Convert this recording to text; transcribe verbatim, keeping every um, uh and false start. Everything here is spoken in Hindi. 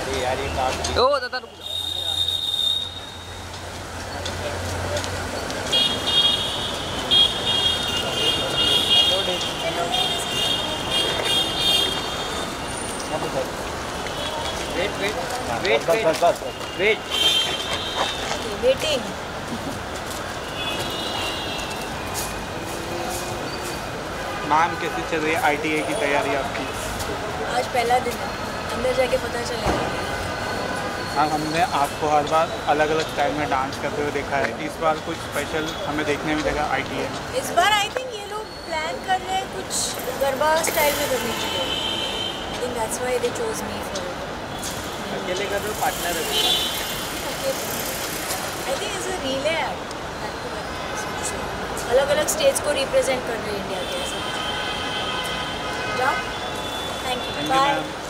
अरे यार ये काट ओ दादा रुक जा। Wait wait wait wait wait waiting. Ma'am कैसे चल रही है आईटीआई की तैयारी आपकी? आज पहला दिन है, अंदर जाके पता चलेगा। मैम हमने आपको हर बार अलग अलग स्टाइल में डांस करते हुए देखा है, इस बार कुछ स्पेशल हमें देखने मिलेगा आईटीआई में? इस बार आई थिंक ये लोग प्लान कर रहे हैं कुछ गरबा स्टाइल में करने के लिए। I think that's why they chose me for it. अकेले कर रहे हो पार्टनर है? I think it's a relay act, अलग अलग स्टेट्स को रिप्रेजेंट कर रहे हैं इंडिया के। ऐसा जाओ, thank you, thank you bye. Ma'am.